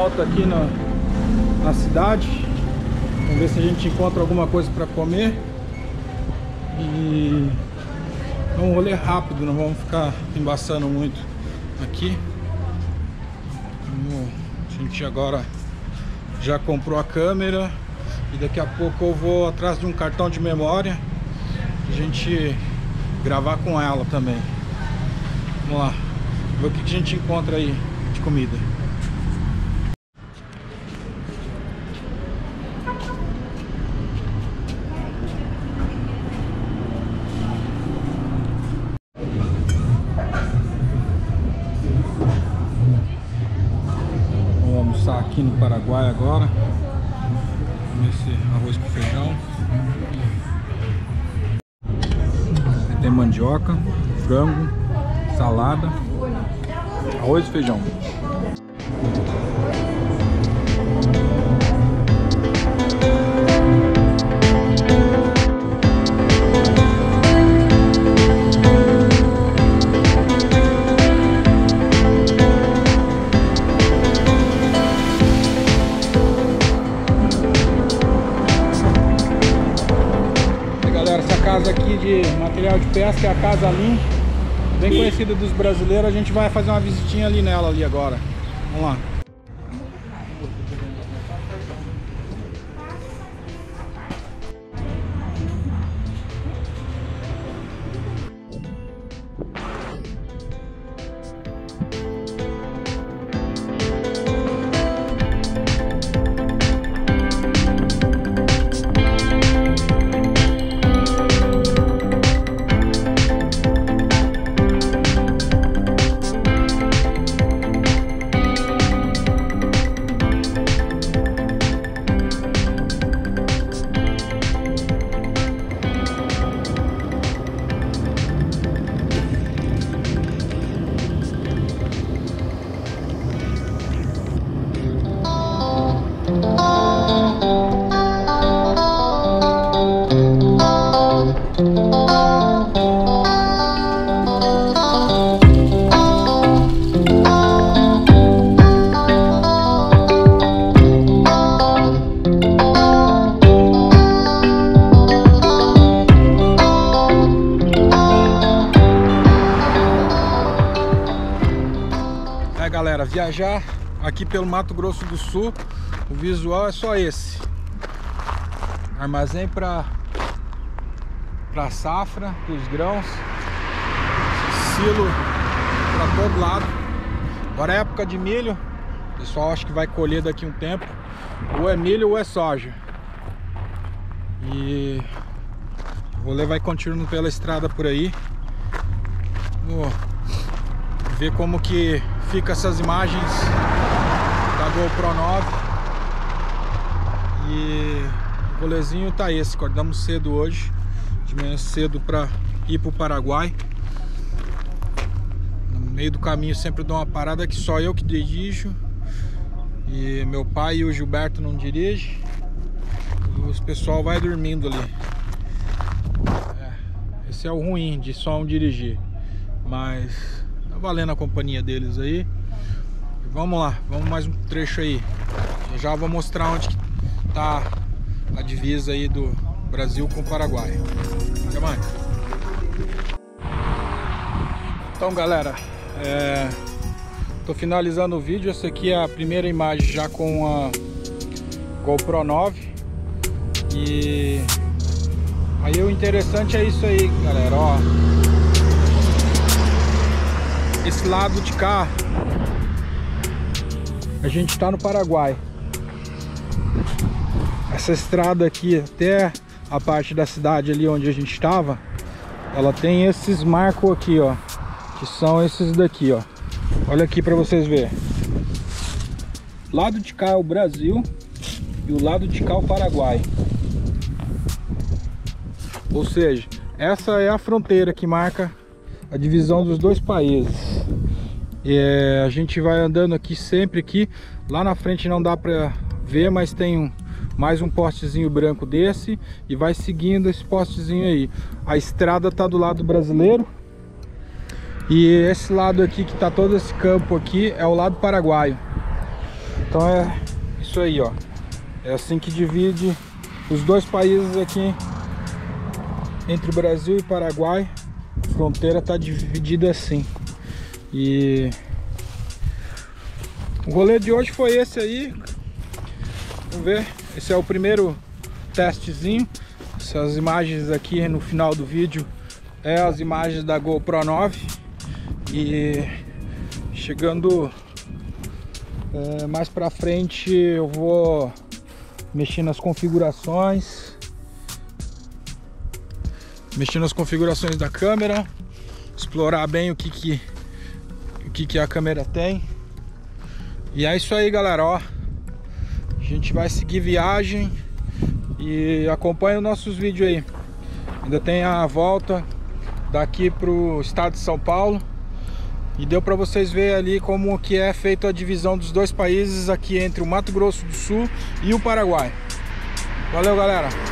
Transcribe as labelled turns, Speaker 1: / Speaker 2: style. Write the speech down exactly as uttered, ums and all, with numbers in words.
Speaker 1: volta aqui na, na cidade. Vamos ver se a gente encontra alguma coisa para comer. E é um rolê rápido, não vamos ficar embaçando muito aqui. A gente agora já comprou a câmera e daqui a pouco eu vou atrás de um cartão de memória a gente gravar com ela também. Vamos lá, ver o que a gente encontra aí de comida. Vamos almoçar aqui no Paraguai agora. Esse arroz com feijão. Tem mandioca, frango, salada, arroz e feijão. Casa aqui de material de pesca é a Casa Lim, bem conhecida dos brasileiros. A gente vai fazer uma visitinha ali nela ali agora. Vamos lá. Galera, viajar aqui pelo Mato Grosso do Sul, o visual é só esse: armazém para para safra dos grãos, silo para todo lado. Agora é época de milho, o pessoal acho que vai colher daqui um tempo. Ou é milho ou é soja. E o rolê vai continuando pela estrada por aí. Vou ver como que fica essas imagens da GoPro nove. E o rolezinho tá esse. Acordamos cedo hoje, de manhã cedo, para ir pro Paraguai. No meio do caminho sempre dou uma parada, que só eu que dirijo e meu pai e o Gilberto não dirigem. O pessoal vai dormindo ali. É, esse é o ruim de só um dirigir, mas tá valendo a companhia deles aí. Vamos lá, vamos mais um trecho aí. Já já vou mostrar onde que tá a divisa aí do Brasil com o Paraguai. Até mais. Então, galera, é... tô finalizando o vídeo. Essa aqui é a primeira imagem já com a GoPro nove. E aí o interessante é isso aí, galera, ó. Esse lado de cá a gente tá no Paraguai. Essa estrada aqui até a parte da cidade ali onde a gente estava, ela tem esses marcos aqui, ó, que são esses daqui, ó. Olha aqui para vocês verem. Lado de cá é o Brasil e o lado de cá é o Paraguai. Ou seja, essa é a fronteira que marca a divisão dos dois países. É, a gente vai andando aqui sempre aqui. Lá na frente não dá para ver, mas tem um, mais um postezinho branco desse, e vai seguindo esse postezinho aí. A estrada tá do lado brasileiro e esse lado aqui que tá todo esse campo aqui é o lado paraguaio. Então é isso aí, ó. É assim que divide os dois países aqui entre Brasil e Paraguai. A fronteira tá dividida assim. E o rolê de hoje foi esse aí. Vamos ver. Esse é o primeiro testezinho. Essas imagens aqui no final do vídeo é as imagens da GoPro nove. E chegando é, mais pra frente eu vou mexer nas configurações, mexer nas configurações da câmera, explorar bem o que que, o que, que a câmera tem. E é isso aí, galera, ó. A gente vai seguir viagem e acompanha os nossos vídeos aí. Ainda tem a volta daqui pro estado de São Paulo. E deu para vocês verem ali como que é feita a divisão dos dois países aqui entre o Mato Grosso do Sul e o Paraguai. Valeu, galera!